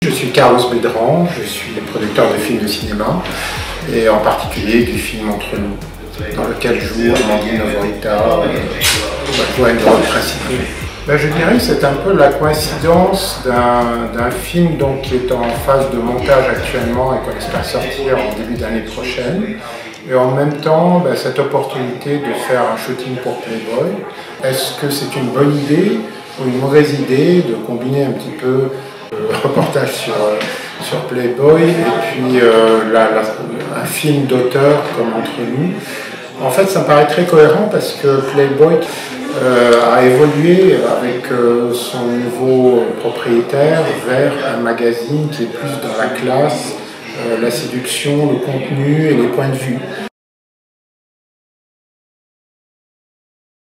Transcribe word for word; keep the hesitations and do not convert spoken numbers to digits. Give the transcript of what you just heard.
Je suis Carlos Bedran, je suis producteur de films de cinéma et en particulier du film Entre nous, dans lequel joue Amandine Novorita, euh, joue une rôle principal. Ben, je dirais que c'est un peu la coïncidence d'un film donc, qui est en phase de montage actuellement et qu'on espère sortir en début d'année prochaine. Et en même temps, ben, cette opportunité de faire un shooting pour Playboy. Est-ce que c'est une bonne idée ou une mauvaise idée de combiner un petit peu le reportage sur, sur Playboy et puis euh, la, la, un film d'auteur comme Entre nous? En fait, ça me paraît très cohérent parce que Playboy euh, a évolué avec euh, son nouveau propriétaire vers un magazine qui est plus dans la classe, euh, la séduction, le contenu et les points de vue.